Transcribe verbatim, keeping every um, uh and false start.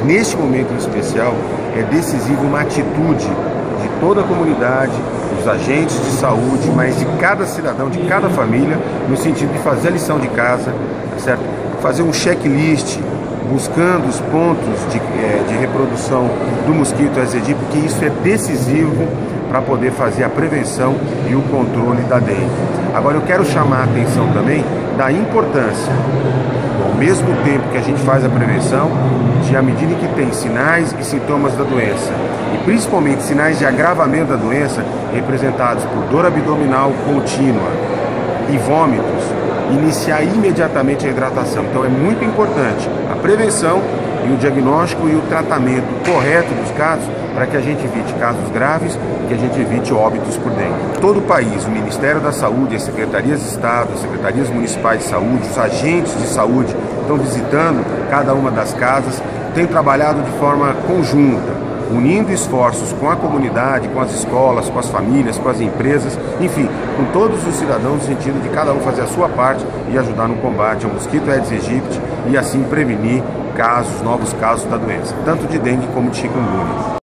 neste momento em especial, é decisiva uma atitude de toda a comunidade, dos agentes de saúde, mas de cada cidadão, de cada família, no sentido de fazer a lição de casa, certo? Fazer um checklist, buscando os pontos de, é, de reprodução do mosquito Aedes aegypti, porque isso é decisivo para poder fazer a prevenção e o controle da dengue. Agora eu quero chamar a atenção também da importância, ao mesmo tempo que a gente faz a prevenção, de à medida que tem sinais e sintomas da doença, e principalmente sinais de agravamento da doença, representados por dor abdominal contínua e vômitos, iniciar imediatamente a hidratação. Então é muito importante a prevenção e o diagnóstico e o tratamento correto dos casos, para que a gente evite casos graves e que a gente evite óbitos por dengue. Todo o país, o Ministério da Saúde, as secretarias de Estado, as secretarias municipais de saúde, os agentes de saúde estão visitando cada uma das casas, têm trabalhado de forma conjunta, unindo esforços com a comunidade, com as escolas, com as famílias, com as empresas, enfim, com todos os cidadãos, no sentido de cada um fazer a sua parte e ajudar no combate ao mosquito Aedes aegypti e assim prevenir casos, novos casos da doença, tanto de dengue como de chikungunya.